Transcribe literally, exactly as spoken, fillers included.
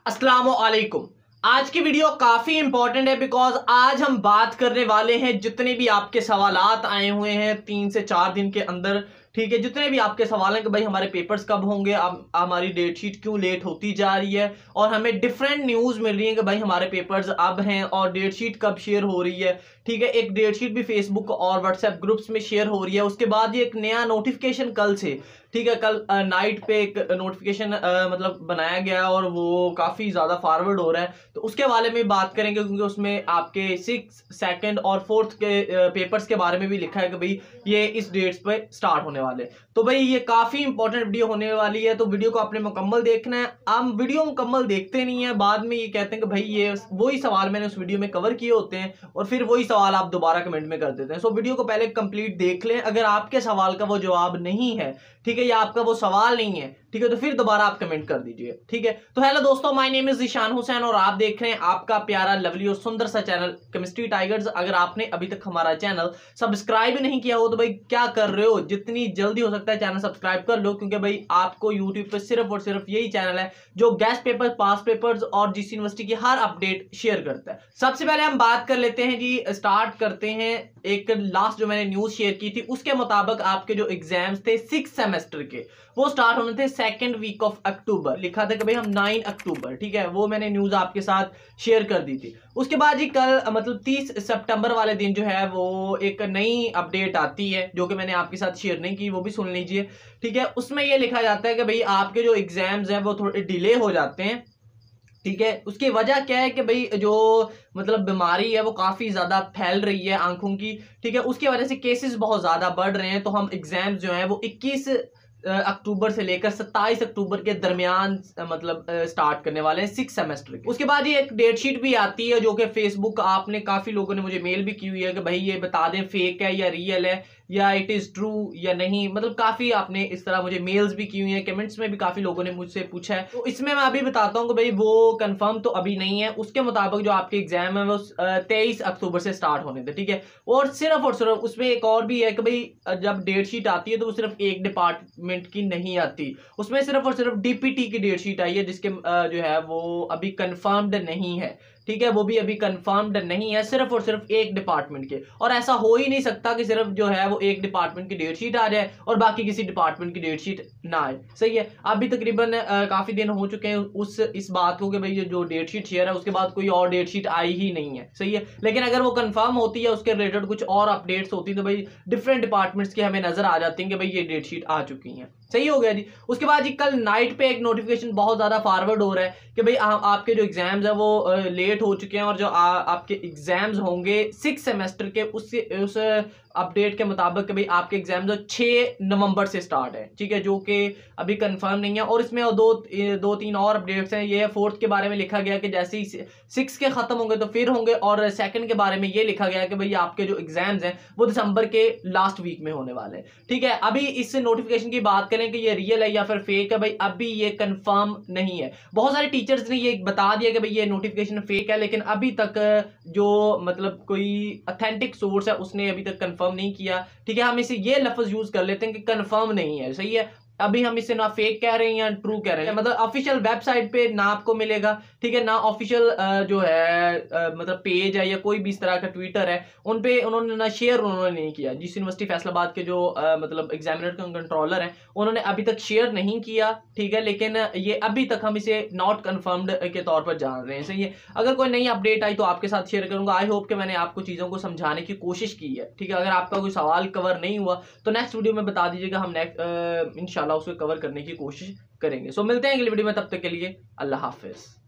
अस्सलामु अलैकुम। आज की वीडियो काफ़ी इंपॉर्टेंट है बिकॉज आज हम बात करने वाले हैं जितने भी आपके सवालात आए हुए हैं तीन से चार दिन के अंदर, ठीक है, जितने भी आपके सवाल हैं कि भाई हमारे पेपर्स कब होंगे, अब हमारी डेट शीट क्यों लेट होती जा रही है और हमें डिफरेंट न्यूज़ मिल रही है कि भाई हमारे पेपर्स अब हैं और डेट शीट कब शेयर हो रही है, ठीक है। एक डेट शीट भी फेसबुक और व्हाट्सएप ग्रुप्स में शेयर हो रही है। उसके बाद ये एक नया नोटिफिकेशन कल से, ठीक है, कल नाइट पे एक नोटिफिकेशन मतलब बनाया गया और वो काफ़ी ज़्यादा फॉरवर्ड हो रहा है, तो उसके बारे में बात करेंगे क्योंकि उसमें आपके सिक्स सेकंड और फोर्थ के पेपर्स के बारे में भी लिखा है कि भाई ये इस डेट्स पे स्टार्ट होने वाले। तो भाई ये काफ़ी इंपॉर्टेंट वीडियो होने वाली है, तो वीडियो को आपने मुकम्मल देखना है। हम वीडियो मुकम्मल देखते नहीं है, बाद में ये कहते हैं कि भाई ये वही सवाल मैंने उस वीडियो में कवर किए होते हैं और फिर वही सवाल आप दोबारा कमेंट में कर देते हैं। सो वीडियो को पहले कंप्लीट देख लें। अगर आपके सवाल का वो जवाब नहीं है, ठीक है, या आपका वो सवाल नहीं है, ठीक है, तो फिर दोबारा आप कमेंट कर दीजिए, ठीक है। तो हेलो दोस्तों, my name is Ishaan Hussain और आप देख रहे हैं आपका प्यारा लवली और सुंदर सा चैनल केमिस्ट्री टाइगर्स। अगर आपने अभी तक हमारा चैनल सब्सक्राइब नहीं किया हो तो भाई क्या कर रहे हो, जितनी जल्दी हो सकता है चैनल सब्सक्राइब कर लो, क्योंकि भाई आपको यूट्यूब पर सिर्फ और सिर्फ यही चैनल है जो गेस्ट पेपर, पास पेपर्स और जीसी यूनिवर्सिटी की हर अपडेट शेयर करता है। सबसे पहले हम बात कर लेते हैं जी, स्टार्ट करते हैं। एक लास्ट जो मैंने न्यूज शेयर की थी उसके मुताबिक आपके जो एग्जाम्स थे सिक्स सेमेस्टर के वो स्टार्ट होने थे सेकंड वीक ऑफ अक्टूबर। लिखा था कि भाई हम नाइन अक्टूबर, ठीक है, वो मैंने न्यूज आपके साथ शेयर कर दी थी। उसके बाद जी कल मतलब तीस सितंबर वाले दिन जो है वो एक नई अपडेट आती है जो कि मैंने आपके साथ शेयर नहीं की, वो भी सुन लीजिए, ठीक है। उसमें ये लिखा जाता है कि भाई आपके जो एग्जाम्स हैं वो थोड़े डिले हो जाते हैं, ठीक है। उसकी वजह क्या है कि भाई जो मतलब बीमारी है वो काफ़ी ज़्यादा फैल रही है आंखों की, ठीक है, उसकी वजह से केसेस बहुत ज़्यादा बढ़ रहे हैं। तो हम एग्जाम्स जो हैं वो इक्कीस अक्टूबर से लेकर सत्ताईस अक्टूबर के दरमियान मतलब स्टार्ट करने वाले हैं सिक्स सेमेस्टर के। उसके बाद ये एक डेट शीट भी आती है जो कि फेसबुक, आपने काफ़ी लोगों ने मुझे मेल भी की हुई है कि भाई ये बता दें फेक है या रियल है या इट इज़ ट्रू या नहीं, मतलब काफ़ी आपने इस तरह मुझे मेल्स भी की हुई हैं, कमेंट्स में भी काफ़ी लोगों ने मुझसे पूछा है। तो इसमें मैं अभी बताता हूँ कि भाई वो कंफर्म तो अभी नहीं है। उसके मुताबिक जो आपके एग्जाम है वो तेईस अक्टूबर से स्टार्ट होने थे, ठीक है। और सिर्फ और सिर्फ उसमें एक और भी है कि भाई जब डेट शीट आती है तो वो सिर्फ एक डिपार्टमेंट की नहीं आती, उसमें सिर्फ और सिर्फ डीपीटी की डेट शीट आई है जिसके जो है वो अभी कंफर्म्ड नहीं है, ठीक है, वो भी अभी कंफर्म्ड नहीं है, सिर्फ और सिर्फ एक डिपार्टमेंट के। और ऐसा हो ही नहीं सकता कि सिर्फ जो है वो एक डिपार्टमेंट की डेट शीट आ जाए और बाकी किसी डिपार्टमेंट की डेट शीट ना आए, सही है। अभी तकरीबन काफ़ी दिन हो चुके हैं उस इस बात को कि भाई जो डेट शीट शेयर है उसके बाद कोई और डेट शीट आई ही नहीं है, सही है। लेकिन अगर वो कंफर्म होती है, उसके रिलेटेड कुछ और अपडेट्स होती है तो भाई डिफरेंट डिपार्टमेंट्स की हमें नजर आ जाती है कि भाई ये डेट शीट आ चुकी हैं, सही हो गया जी। उसके बाद जी कल नाइट पे एक नोटिफिकेशन बहुत ज़्यादा फॉरवर्ड हो रहा है कि भाई आ, आपके जो एग्जाम्स है वो लेट हो चुके हैं और जो आ, आपके एग्जाम्स होंगे सिक्स सेमेस्टर के उससे उस अपडेट के मुताबिक कि भाई आपके एग्जाम जो छः नवंबर से स्टार्ट है, ठीक है, जो कि अभी कंफर्म नहीं है। और इसमें दो दो तीन और अपडेट्स हैं। ये फोर्थ के बारे में लिखा गया कि जैसे ही सिक्स के ख़त्म होंगे तो फिर होंगे, और सेकंड के बारे में ये लिखा गया कि भाई आपके जो एग्जाम्स हैं वो दिसंबर के लास्ट वीक में होने वाले हैं, ठीक है। अभी इस नोटिफिकेशन की बात करें कि ये रियल है या फिर फेक है, भाई अभी ये कंफर्म नहीं है। बहुत सारे टीचर्स ने ये बता दिया कि भाई ये नोटिफिकेशन फेक है, लेकिन अभी तक जो मतलब कोई ऑथेंटिक सोर्स है उसने अभी तक कंफर्म नहीं किया, ठीक है। हम इसे ये लफ्ज यूज कर लेते हैं कि कंफर्म नहीं है, सही है। अभी हम इसे ना फेक कह रहे हैं या ट्रू कह रहे हैं, मतलब ऑफिशियल वेबसाइट पे ना आपको मिलेगा, ठीक है, ना ऑफिशियल जो है मतलब पेज है या कोई भी इस तरह का ट्विटर है उन पे उन्होंने ना शेयर उन्होंने नहीं किया। जिस यूनिवर्सिटी फैसलाबाद के जो आ, मतलब एग्जामिनर कंट्रोलर हैं उन्होंने अभी तक शेयर नहीं किया, ठीक है, लेकिन ये अभी तक हम इसे नॉट कन्फर्म्ड के तौर पर जान रहे हैं, सही है। अगर कोई नई अपडेट आई तो आपके साथ शेयर करूंगा। आई होप कि मैंने आपको चीज़ों को समझाने की कोशिश की है, ठीक है। अगर आपका कोई सवाल कवर नहीं हुआ तो नेक्स्ट वीडियो में बता दीजिएगा, हम नेक्स्ट इंशाल्लाह उसको कवर करने की कोशिश करेंगे। सो मिलते हैं अगली वीडियो में, तब तक के लिए अल्लाह हाफिज।